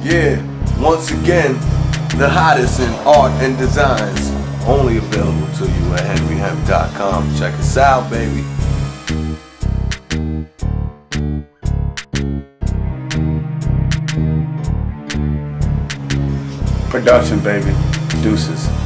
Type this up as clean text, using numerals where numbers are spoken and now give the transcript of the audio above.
Yeah, once again, the hottest in art and designs. Only available to you at henryhemp.com. Check us out, baby. Production, baby. Deuces.